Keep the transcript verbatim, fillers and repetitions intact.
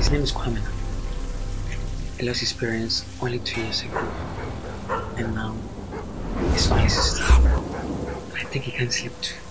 His name is Kwame. He lost his parents only two years ago, and now he's only sister. I think he can't sleep too.